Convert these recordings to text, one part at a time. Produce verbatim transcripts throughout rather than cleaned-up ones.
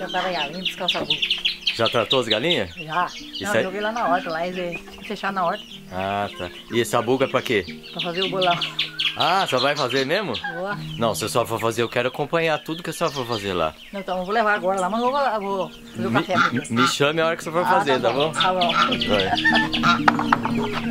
tratar a galinha, buscar o sabugo. Já tratou as galinhas? Já. Isso Não, aí- joguei lá na horta, lá eles fecharam na horta Ah, tá. E esse sabugo é pra quê? pra fazer o bolão. Ah, só vai fazer mesmo? Boa. Não, se eu só for fazer, eu quero acompanhar tudo que a senhora for fazer lá. Não, então eu vou levar agora lá, mas eu vou, eu vou fazer o Me, café pra você. me chame a hora que você for Ah, fazer, tá bom? Tá bom. Vai.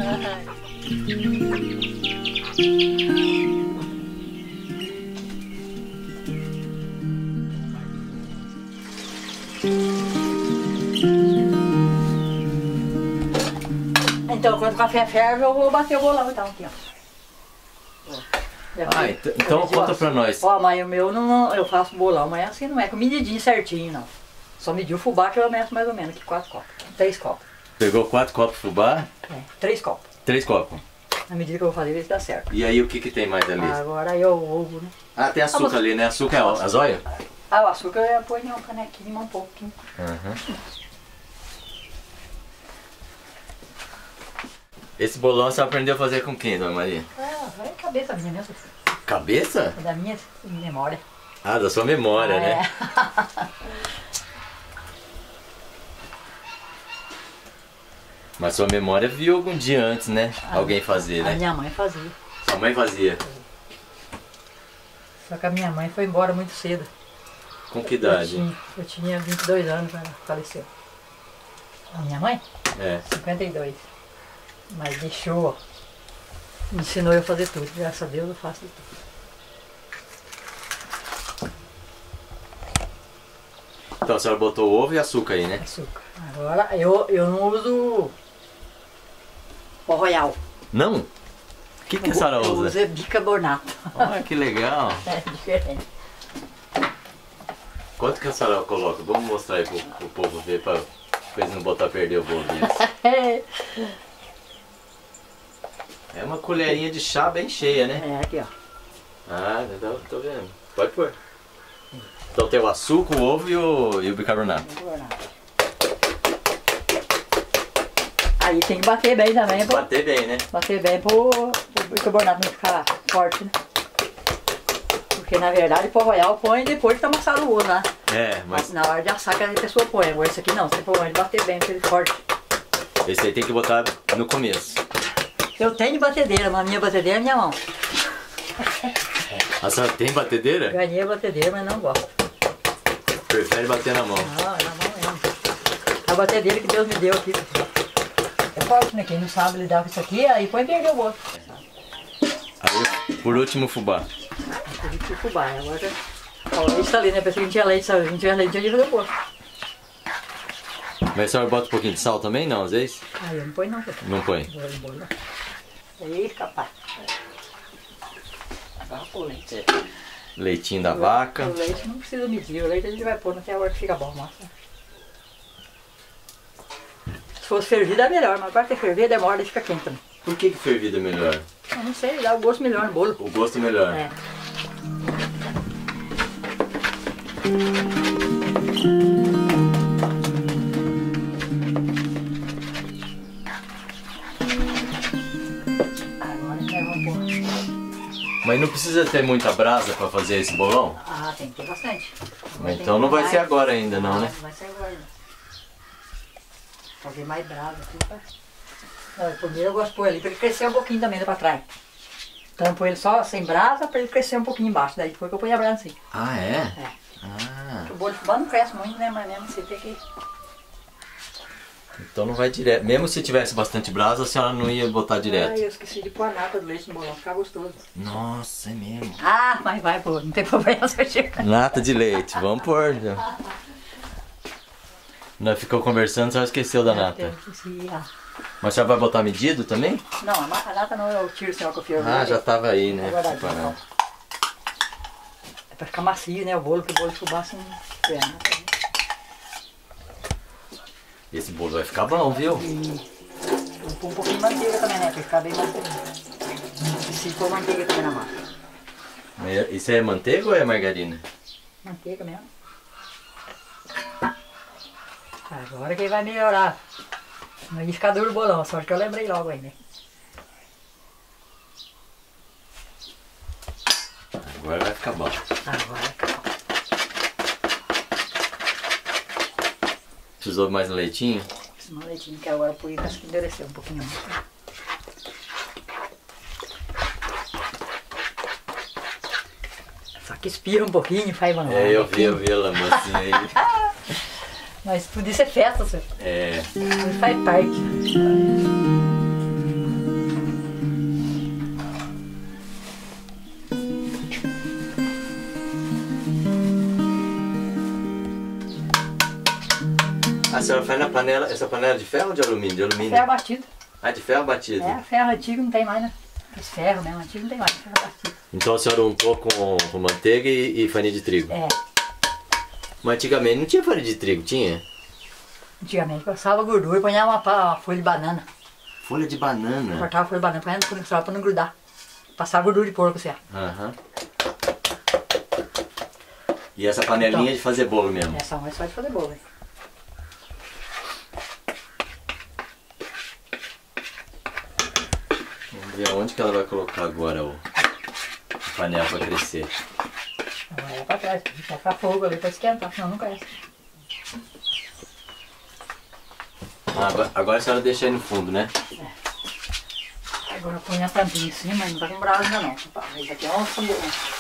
Então, quando o café ferve, eu vou bater o bolão então aqui, ó. Ó, já Ah, fiz. então, então Eu conta faço. pra nós. Ó, mas o meu não, não- eu faço bolão, mas assim não é com medidinho certinho, não. Só medir o fubá que eu meço mais ou menos aqui, quatro copos. Três copos. Pegou quatro copos de fubá, É, três copos. três copos. Na medida que eu vou fazer, vê se dá certo. E aí o que que tem mais ali? Agora aí o ovo, né? Ah, tem açúcar Ah, você- ali, né? Açúcar é a zóia? Ah, o açúcar eu põe em uma canequinha, um pouquinho. Uhum. Esse bolão você aprendeu a fazer com quem, dona Maria? Ah, vai cabeça minha mesmo. Cabeça? É da minha memória. Ah, da sua memória, Ah, né? é. Mas sua memória viu algum dia antes, né? Alguém fazer, A né? minha mãe fazia. Sua mãe fazia. Só que a minha mãe foi embora muito cedo. Com que Eu idade? tinha, eu tinha vinte e dois anos quando ela faleceu. A minha mãe? É. cinquenta e dois. Mas deixou. Me ensinou eu a fazer tudo. Graças a Deus eu faço de tudo. Então a senhora botou ovo e açúcar aí, né? Açúcar. Agora eu, eu não uso pó royal. Não? O que, que a senhora Eu usa? uso bicarbonato. Olha que legal. É diferente. Quanto que a senhora coloca? Vamos mostrar aí pro, pro povo ver pra, pra eles não botar a perder o bolo deles. É, É uma colherinha de chá bem cheia, né? é aqui ó. Ah, tô, tô vendo. Pode pôr. Então tem o açúcar, o ovo e o, e o bicarbonato. Bicarbonato. Aí tem que bater bem também, pra, Bater bem, né? bater bem pro, pro bicarbonato não ficar forte, né? Porque na verdade o pó royal põe depois que tá amassado o ovo, né? É, mas Na hora de assar que a pessoa põe. Agora esse aqui não, você põe antes de bater bem, porque ele é forte. esse aí tem que botar no começo. Eu tenho batedeira, mas a minha batedeira é minha mão. A senhora tem batedeira? Ganhei a batedeira, mas não gosto. Prefere bater na mão. Não, é na mão mesmo. A batedeira que Deus me deu aqui. É forte, né? Quem não sabe lidar com isso aqui, aí põe perder o outro. Aí, por último, o fubá. Aí tem que fubá, agora já... Ó, o leite tá ali, né? Pensei que não tinha leite, sabe? Se não tinha leite, tinha de fazer o outro. Mas a senhora bota um pouquinho de sal também, não, às vezes? Aí eu não põe não, pessoal. Não põe. Vou embora, não. Aí, capaz. Agora pôr o leite. Leitinho da vaca. O leite não precisa medir, o leite a gente vai pôr até a hora que fica bom, massa. Se fosse fervido é melhor, mas agora que é fervido demora e fica quente também. Por que que fervida é melhor? Eu não sei, dá o gosto melhor no bolo. O gosto é melhor. É. Agora nós vamos pôr. Mas não precisa ter muita brasa pra fazer esse bolão? Ah, tem que ter bastante. Mas então não vai ser agora ainda não, né? Não vai ser agora não. Fazer mais bravo aqui pra... Não, primeiro eu gosto de pôr ali pra ele crescer um pouquinho também pra trás. Então eu ponho ele só sem brasa pra ele crescer um pouquinho embaixo. Daí depois que eu ponho a brasa assim. Ah, é? É. Ah, O bolo de fubá não cresce muito, né? Mas mesmo você tem que... então não vai direto. Mesmo se tivesse bastante brasa, a senhora não ia botar Ah, direto. eu esqueci de pôr a nata do leite no bolão, ficar gostoso. Nossa, é mesmo. Ah, mas vai pôr, não tem problema se eu chegar. Nata de leite, vamos pôr. Já. Nós ficou conversando, a senhora esqueceu da Eu nata. esqueci, ah. Mas a senhora vai botar medido também? Não, a ma- a nata não, eu tiro senhor que eu fiz. Ah, já tava aí, né? Agora Separado. É pra ficar macio, né? O bolo, que o bolo de fubá assim. É, né? Esse bolo vai ficar bom, viu? E vou pôr um pouquinho de manteiga também, né? Pra ficar bem macio. Se pôr manteiga também na massa. Mas isso é manteiga ou é margarina? Manteiga mesmo. Agora que vai melhorar. Não ia ficar duro o bolão, só que eu lembrei logo aí, né? Agora vai ficar bom. Agora. Precisou mais um leitinho? Precisou um leitinho, que agora por isso acho que endureceu um pouquinho mais. Só que espirra um pouquinho, faz uma... É, eu vi, eu vi ela mocinha aí. Mas tudo isso é festa, senhor. É. Tudo faz parte. A senhora faz na panela, essa panela de ferro ou de alumínio? De alumínio. Ferro batido. Ah, de ferro batido. É, ferro antigo não tem mais, né? Esse ferro mesmo antigo não tem mais, ferro batido. Então a senhora untou com, com manteiga e, e farinha de trigo? É. Mas antigamente não tinha farinha de trigo, tinha? Antigamente passava gordura e ponhava uma, uma folha de banana. Folha de banana? Cortava a folha de banana, ponhava no só pra não grudar. Passava gordura de porco, assim. Aham. E essa panelinha então, de fazer bolo mesmo? Essa é só de fazer bolo, hein? Vamos ver onde que ela vai colocar agora o a panela para crescer. Agora é pra trás, vai colocar fogo ali pra esquentar, senão não cresce. Ah, agora, agora a senhora deixa aí no fundo, né? É. Agora põe a tampinha em cima, mas não tá com brasa ainda não. Isso aqui é um fundo.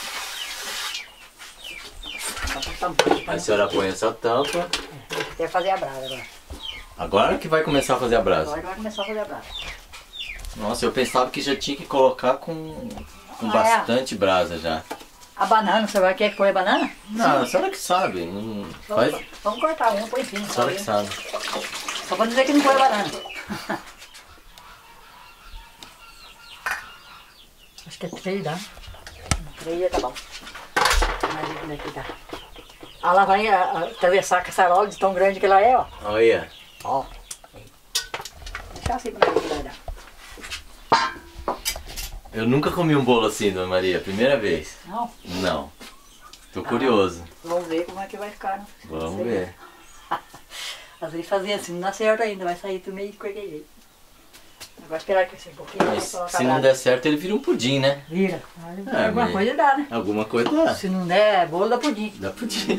A senhora põe essa tampa. É, até fazer a brasa agora. Agora que vai começar a fazer a brasa? Agora que vai começar a fazer a brasa. Nossa, eu pensava que já tinha que colocar com, com ah, bastante é. brasa já. A banana, você vai querer que põe a banana? Não, a senhora que sabe. Não vamos, faz... vamos cortar uma, põe em cima. A senhora que sabe. Só pra dizer que não põe a banana. Acho que é três, dá. Três já tá bom. Mas como é que tá? Ela vai a, a, atravessar a caçarola de tão grande que ela é, ó. Olha. Ó. Deixa assim pra ver o que vai dar. Eu nunca comi um bolo assim, Dona Maria. Primeira vez. Não? Não. Tô curioso. Ah, vamos ver como é que vai ficar, né? Vamos ver. Às vezes fazia assim, não dá certo ainda, vai sair tudo meio de qualquer jeito. Agora esperar crescer um pouquinho. Mas se não der certo, ele vira um pudim, né? Vira. É, alguma mas... coisa dá, né? Alguma coisa dá. Se não der bolo, dá pudim. Dá pudim.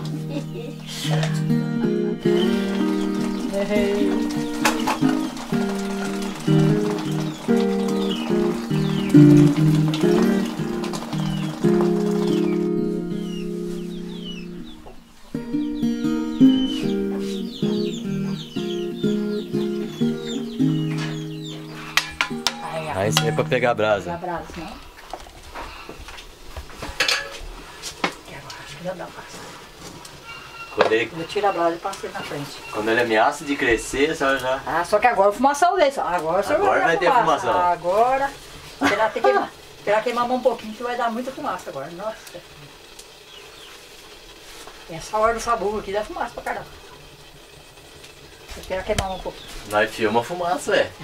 Aí isso aí é pra pegar a brasa. Pegar a brasa, não? E agora acho que já dá pra passar. Quando ele... Eu tiro a brasa e passo na frente. Quando ele ameaça de crescer, a senhora já... Ah, só que agora o fumação desse. Agora, agora vai ter fumação. Agora, esperar ter queimar. Esperar queimar um pouquinho que vai dar muita fumaça agora. Nossa. Essa hora do sabor aqui dá fumaça pra caramba. Esperar queimar um pouquinho. Nós filma fumaça, é.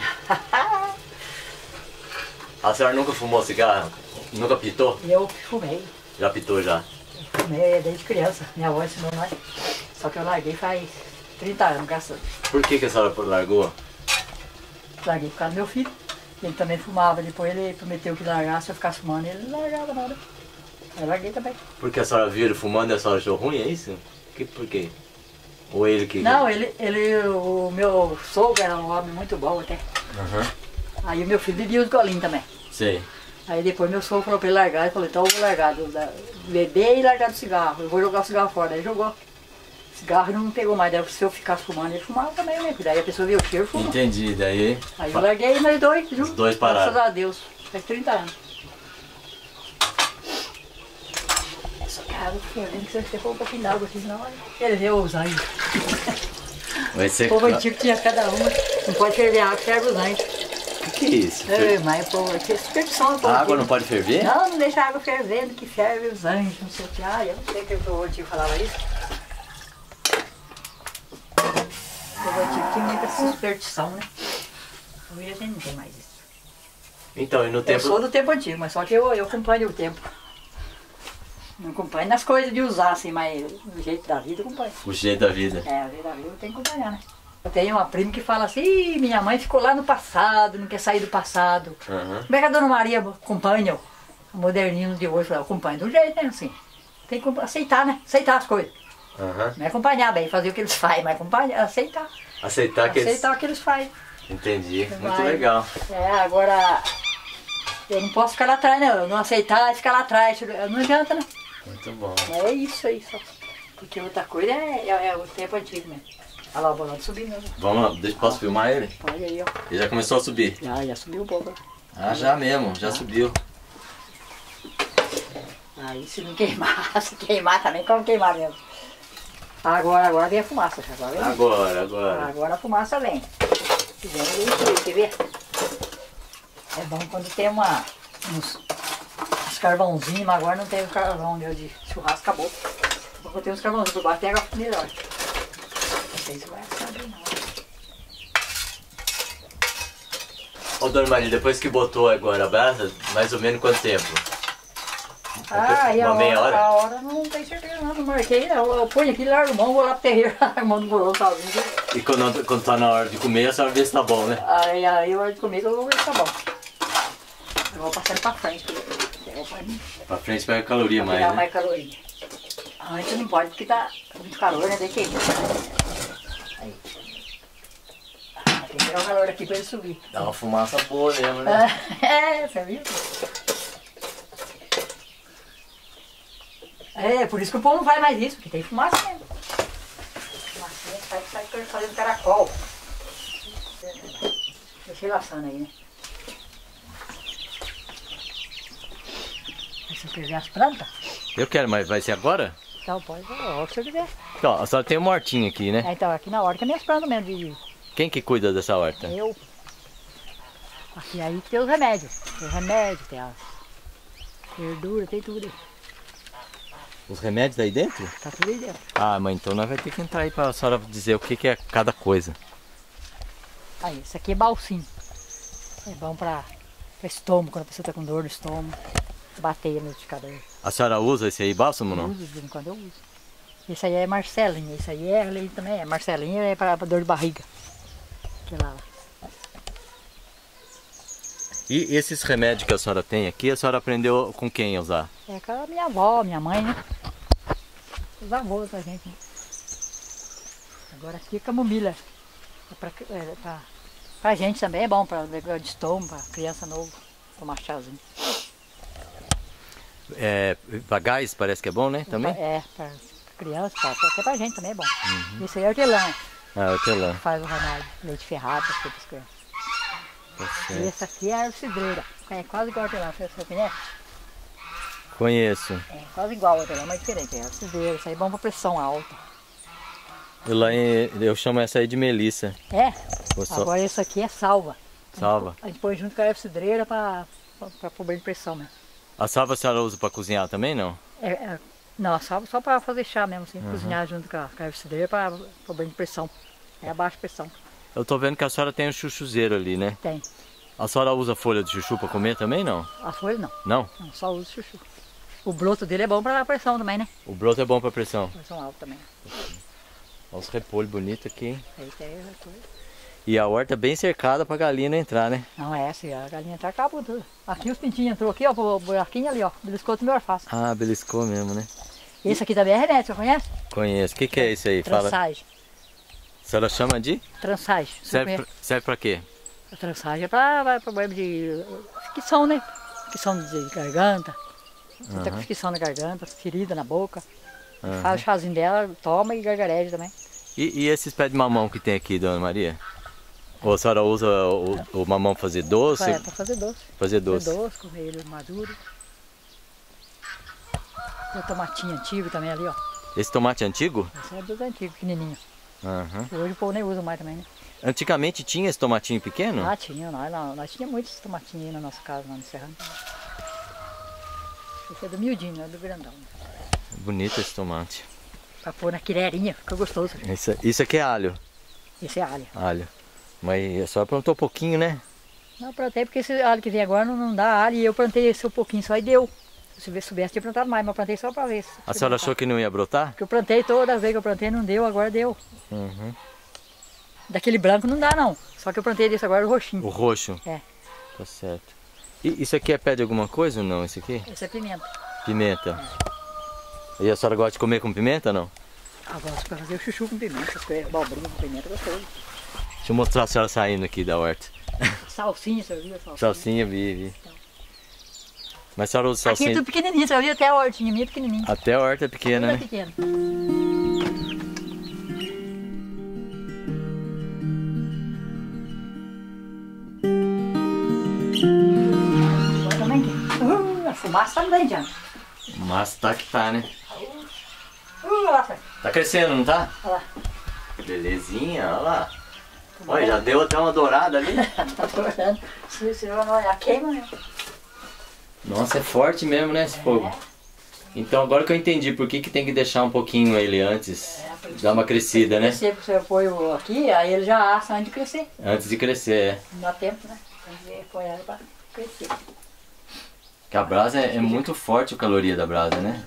A senhora nunca fumou cigarro? Nunca pitou? Eu fumei. Já pitou já? Eu fumei desde criança. Minha avó ensinou nós. Só que eu larguei faz trinta anos, graças a Deus. Por que, que a senhora largou? Larguei por causa do meu filho. Ele também fumava. Depois ele prometeu que largasse, se eu ficasse fumando, ele largava na hora. Eu larguei também. Porque a senhora viu ele fumando e a senhora achou ruim, é isso? Que, por quê? Ou ele que... Não, ele, ele, o meu sogro era um homem muito bom até. Uhum. Aí o meu filho bebia os golinhos também. Sei. Aí depois meu sogro falou pra ele largar, ele falou, então eu vou largar do, da, beber e largar do cigarro, eu vou jogar o cigarro fora. Aí jogou. O cigarro não pegou mais, daí se eu ficasse fumando, ele fumava também, né? Daí a pessoa viu o cheiro e fumou. Entendi, daí... Aí eu larguei e nós dois, viu? Os dois pararam. Graças a Deus, faz trinta anos. Só que a água fervendo, que você for um pouquinho d'água aqui, senão ele vê os anjos. Vai ser... O povo antigo tinha cada uma, não pode ferver água, ferve os anjos. O que é isso? É, mas o povo aqui é superstição. A água não pode ferver? Não, não deixa a água fervendo, que ferve os anjos, não sei o que. Ah, eu não sei que o povo antigo falava isso. O povo antigo tinha muita superstição, né? Hoje a gente não tem mais isso. Então, e no tempo... Eu sou do tempo antigo, mas só que eu, eu acompanho o tempo. Não acompanho nas coisas de usar, assim, mas o jeito da vida eu acompanho. O jeito da vida. É, o jeito da vida eu tenho que acompanhar, né? Eu tenho uma prima que fala assim, Ih, minha mãe ficou lá no passado, não quer sair do passado. Uhum. Como é que a Dona Maria acompanha o modernismo de hoje? Eu acompanho do jeito, né, assim. Tem que aceitar, né? Aceitar as coisas. Uhum. Não é acompanhar bem, fazer o que eles fazem, mas acompanhar, aceitar. Aceitar que Aceitar eles... o que eles fazem. Entendi, muito Vai. legal. É, agora eu não posso ficar lá atrás, não. Eu não aceitar e ficar lá atrás. Não adianta, né? Muito bom. É isso aí só. Porque outra coisa é, é, é o tempo antigo mesmo. Olha lá o bolão subindo. Né? Vamos lá, deixa, posso filmar ele? Olha aí, ó. Ele já começou a subir. Já, já subiu o bolo. Ah, já mesmo, já subiu. Aí se não queimar, se queimar também, como queimar mesmo. Agora, agora vem a fumaça. Agora, vem. Agora, agora. Agora a fumaça vem. Vem, vem, vem, quer ver? É bom quando tem uma, uns, uns carvãozinhos, mas agora não tem o carvão meu de churrasco, acabou. Vou botar uns carvãozinhos por baixo, pega melhor. Não sei se vai assar bem não. Ô, Dona Maria, depois que botou agora a brasa, mais ou menos quanto tempo? Ah, e a Uma meia hora, hora? a hora não tem certeza não, não marquei. Eu, eu ponho aqui, largo mão, vou lá pro terreiro, largo mão do bolão sozinho. E quando, quando tá na hora de comer, a senhora vê se tá bom, né? Aí, aí, a hora de comer, eu vou ver se tá bom. Eu vou passando pra frente, eu vou pra mim. Pra frente pega caloria mais, Pegar né? mais caloria. Antes não pode porque tá muito calor, né? Tem que ir. Aí. Ah, tem que tirar o calor aqui pra ele subir. Dá uma fumaça boa mesmo, né? É, você viu? É, por isso que o povo não faz mais isso, porque tem fumaça mesmo. Fumacinha sai, sai fazendo caracol. Deixa ele assando aí, né? Aí você quer ver as plantas? Eu quero, mas vai ser agora? Então pode, ó, se você quiser. Então, a senhora tem um hortinho aqui, né? É, então, aqui na horta, minhas plantas mesmo, de, Quem que cuida dessa horta? eu. Aqui aí tem os remédios. Tem os remédios, tem as verduras, tem tudo aí. Os remédios aí dentro? Tá tudo aí dentro. Ah, mãe, então nós vamos ter que entrar aí pra senhora dizer o que, que é cada coisa. Aí, isso aqui é balsim. É bom pra, pra estômago, quando a pessoa tá com dor no estômago. Bateia no liquidificador. A senhora usa esse aí bálsamo ou Eu não? uso, de vez em quando eu uso. Esse aí é Marcelinha, esse aí é leite também. É Marcelinha é pra, pra dor de barriga. Aquela lá. E esses remédios que a senhora tem aqui, a senhora aprendeu com quem a usar? É com a minha avó, minha mãe, né? Os avós da gente, né? Agora aqui é camomila. É pra, é, pra, pra gente também é bom, pra negócio de estômago, pra criança novo, tomar chazinho. É, pra gás parece que é bom, né? Também? É, pra criança, pra, até pra gente também é bom. Uhum. Isso aí é hortelã, Ah, hortelã. faz o remédio, leite ferrado, para as crianças. Tá E certo. essa aqui é a cidreira, é quase igual a hortelã, você você conhece? Conheço. É quase igual a hortelã, mas diferente, é a cidreira, isso aí é bom pra pressão alta. Eu, lá em, eu chamo essa aí de melissa. É, Vou só- agora isso aqui é salva. Salva. A gente põe junto com a erva cidreira pra, pra, pra problema de pressão mesmo. A salva a senhora usa pra cozinhar também, não? É, é, não, a salva só pra fazer chá mesmo, assim, cozinhar junto com a, com a erva cidreira pra problema de pressão. É a baixa pressão. Eu tô vendo que a senhora tem um chuchuzeiro ali, né? Tem. A senhora usa folha de chuchu pra comer também, não? A folha não, Não? não só uso chuchu. O broto dele é bom pra pressão também, né? O broto é bom pra pressão. Pressão alta também. Olha os repolhos bonitos aqui, hein? Aí tem a coisa. E a horta bem cercada pra galinha não entrar, né? Não é essa, a galinha tá acabou tudo. Aqui os pintinhos entrou aqui, ó, o buraquinho ali, ó. Beliscou do meu alface. Ah, beliscou mesmo, né? Esse aqui também é remédio, você conhece? Conheço. O que, que é isso aí? Fala. Transagem. A senhora chama de? Transagem. Você Serve conhece? pra, serve pra quê? A transagem é pra, pra problema de ficção, né? Ficção de garganta. Você tá com Aham. ficção na garganta, ferida na boca. Aham. Faz o chazinho dela, toma e gargareja também. E, e esses pés de mamão que tem aqui, Dona Maria? Ou a senhora usa o, o mamão pra fazer doce? É, pra fazer doce. Fazer doce. Fazer doce, comer ele maduro. Tem o tomatinho antigo também ali, ó. Esse tomate antigo? Esse é dos antigos, pequenininho. Aham. Hoje o povo nem usa mais também, né? Antigamente tinha esse tomatinho pequeno? Ah, tinha, nós, nós, nós tínhamos muitos tomatinhos aí na nossa casa, lá no Serrano. Esse é do miudinho, não é do grandão. Bonito esse tomate. Pra pôr na quirerinha, fica gostoso. Isso, isso aqui é alho. Esse é alho. Alho. Mas a senhora plantou pouquinho, né? Não, eu plantei porque esse alho que vem agora não, não dá alho e eu plantei esse um pouquinho só e deu. Se eu soubesse, tinha plantado mais, mas eu plantei só pra ver. Se A senhora achou que não ia brotar? Porque eu plantei toda vez que eu plantei, não deu, agora deu. Uhum. Daquele branco não dá não. Só que eu plantei desse agora, o roxinho. O roxo? É. Tá certo. E isso aqui é pé de alguma coisa ou não? Esse aqui? Esse é pimenta. Pimenta. E a senhora gosta de comer com pimenta ou não? Agora você vai fazer o chuchu com pimenta, abobrinha com pimenta, gostoso. Deixa eu mostrar a senhora saindo aqui da horta. Salsinha, você viu a salsinha? Salsinha, vi, vi. Mas a senhora usa Aqui salsinha... é tudo pequenininho, você viu até a hortinha minha pequenininha. Até a horta é pequena, Tudo é né? pequeno. Agora também aqui. Uh, a fumaça tá grande, já. Mas tá que tá, né? Uh, olha lá, Fred. Tá crescendo, não tá? Olha lá. Belezinha, olha lá. Olha, já deu até uma dourada ali. Tá dourando. Se você vai olhar, queima mesmo. Nossa, é forte mesmo, né, esse fogo? É. Então agora que eu entendi por que, que tem que deixar um pouquinho ele antes, É, porque dar uma crescida, né? Se você põe o aqui, aí ele já assa antes de crescer. Antes de crescer, é. Não dá tempo, né? Tem que pôr ela pra crescer. Porque a brasa é, é muito forte a caloria da brasa, né?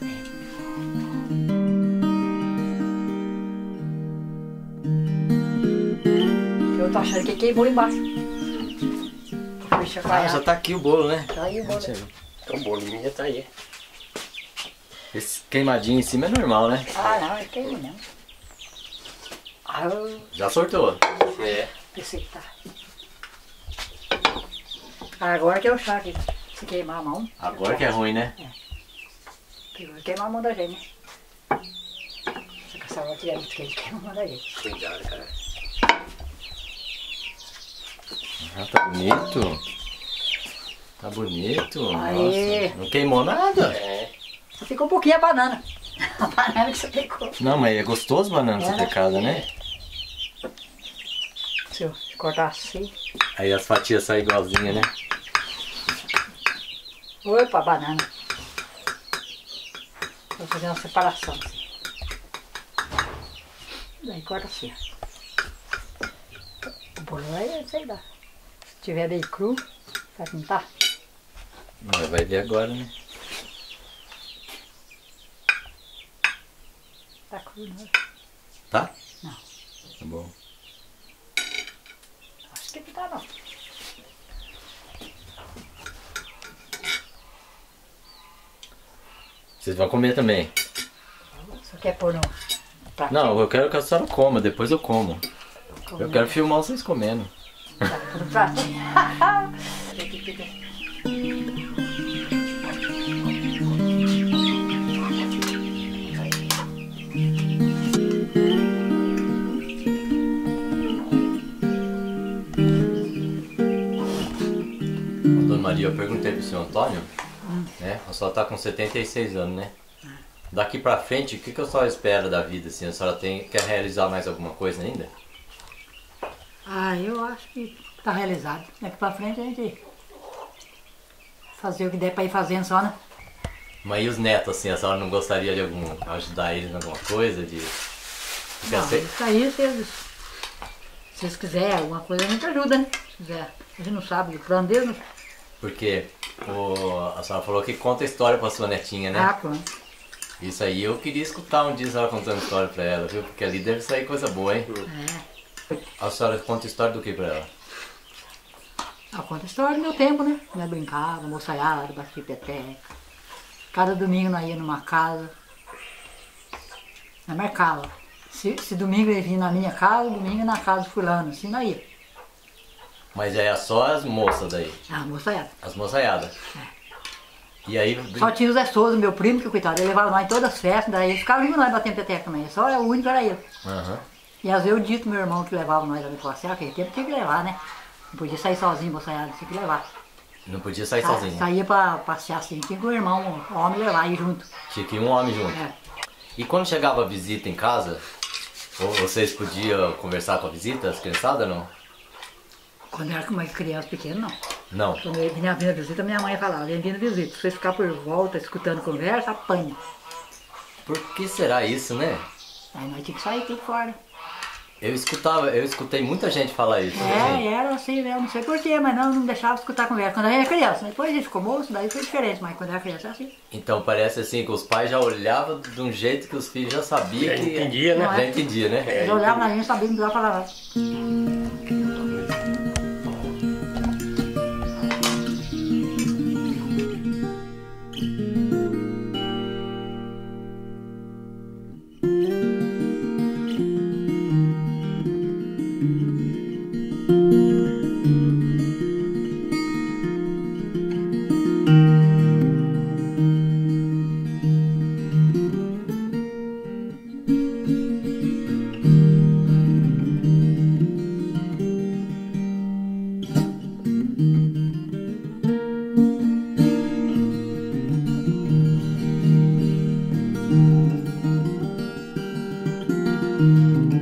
Eu tô achando que queimou embaixo. Deixa eu Ah, já tá aqui o bolo, né? Tá aí o bolo. Deixa eu ver. O bolinho já tá aí. Esse queimadinho em cima é normal, né? Ah, não, é queimou mesmo. Ah, eu Já sortou. É. pensei que tá. Agora que eu chá aqui. Se queimar a mão. Agora que é ruim, né? Vai queimar a mão da gente, né? Se essa hora tiver muito quente, queima a mão da gente. Cuidado, cara. Ah, tá bonito. Tá bonito. Aê. Nossa, não queimou nada. É. Só ficou um pouquinho a banana. A banana que você pegou. Não, mas é gostoso banana É, essa pecada, né? Se eu cortar assim. Aí as fatias saem igualzinha, né? Opa, banana. Vou fazer uma separação assim. Daí corta assim, ó. O bolo vai, sei lá. Se tiver bem cru, vai pintar. Mas vai ver agora, né? Tá cru, não. Tá? Não. Tá bom. Acho que não tá, não. Vocês vão comer também? Só quer pôr no pratinho? Não, eu quero que a senhora coma, depois eu como. Eu quero filmar vocês comendo. Tá, pôr no pratinho. Dona Maria, eu perguntei pro senhor Antônio, né? A senhora tá com setenta e seis anos, né? Daqui pra frente, o que, que a senhora espera da vida, assim? A senhora tem, quer realizar mais alguma coisa ainda? Ah, eu acho que tá realizado. Daqui pra frente a gente fazer o que der pra ir fazendo só, né? Mas e os netos, assim? A senhora não gostaria de algum, ajudar eles em alguma coisa? De... Porque Não, assim- isso aí, se eles, se eles quiserem alguma coisa, a gente ajuda, né? Se quiser. A gente não sabe o plano deles, né? Porque o, a senhora falou que conta história pra sua netinha, né? Ah, pronto. Isso aí eu queria escutar um dia a senhora contando história pra ela, viu? Porque ali deve sair coisa boa, hein? É. A senhora conta história do que pra ela? Ah, conta a história do meu tempo, né? Nós brincava, moçaiada, batia peteca. Cada domingo nós ia numa casa. Nós marcava. Se, se domingo ele vinha na minha casa, domingo na casa do fulano, assim nós ia. Mas é só as moças daí, Ah, moçaiada. as moçaiadas. E aí, Só tinha o Zé Souza, meu primo, que coitado, ele levava nós em todas as festas, daí ele ficava junto nós batendo peteca também. Só o único era eu. Aham. E às vezes eu dito meu irmão que levava nós ali pra passear, aquele tempo tinha que levar, né? Não podia sair sozinho, moçaiada, tinha que levar. Não podia sair Sa- sozinho. Saía pra passear assim, tinha que o irmão, o homem levar aí junto. Tinha que ir um homem junto. É. E quando chegava a visita em casa, ou vocês podiam conversar com a visita, as criançadas, não? Quando eu era uma criança pequena, não. Não. Quando eu vinha vindo visita, minha mãe falava, vem vindo visita. Se você ficar por volta escutando conversa, apanha. Por que será isso, né? Aí nós tínhamos que sair tudo fora. Eu escutava, eu escutei muita gente falar isso. É, assim. era assim, né? Não sei porquê, mas não, não deixava escutar conversa. Quando eu era criança, depois a gente ficou moço, daí foi diferente, mas quando eu era criança era assim. Então parece assim que os pais já olhavam de um jeito que os filhos já sabiam Já que... entendia, né? Não é? Já entendia, né? É. Eles olhavam na gente, sabiam que não precisava falar nada. Música